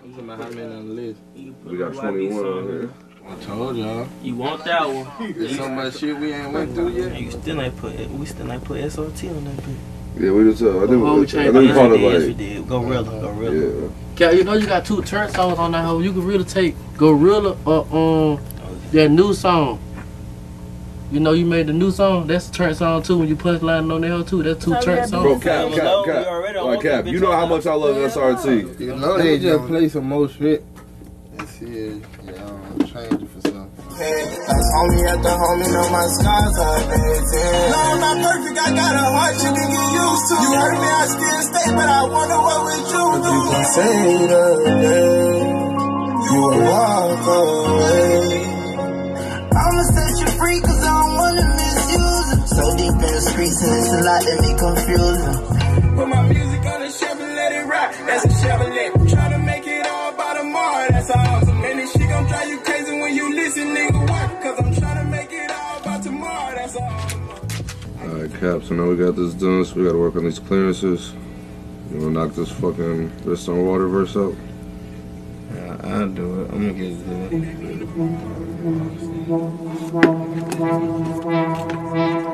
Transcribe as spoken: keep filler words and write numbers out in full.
I'm talking about how many on the list. We got twenty-one on here. I told y'all. You want that one? There's so much shit we ain't went through yet. You still ain't put we still ain't put S R T on that bitch. Yeah, we just uh, I think oh, we, I think we called it like. We did. Gorilla, Gorilla. Yeah. Yeah, you know you got two turn songs on that hoe. You can really take Gorilla or um that new song. You know you made the new song. That's a turn song too. When you punch line on that hoe too, that's two turn songs. Bro, Cap, Cap, Cap. Like Cap, you know how much I love S R T. You know they just play some more shit. And see, yeah, I'm change it for something. That's homie at the homie, know my scars are amazing. No, I'm not perfect, I got a heart you can get used to. You hurt me, I still stay, but I wonder what would you do. You can say the day you will walk away. I'ma set you free cause I don't wanna misuse it. So deep in the streets and it's a lot that be confusing. Put my music on the Chevrolet, let it rock. That's a Chevrolet. I'm trying to make it all by tomorrow. That's awesome. And this shit gon' drive you crazy when you listen, nigga. Work. Cause I'm trying to make it all by tomorrow. That's awesome. Alright, Cap, so now we got this done, so we gotta work on these clearances. You wanna knock this fucking wrist on water verse out? Yeah, I'll do it. I'm gonna get it.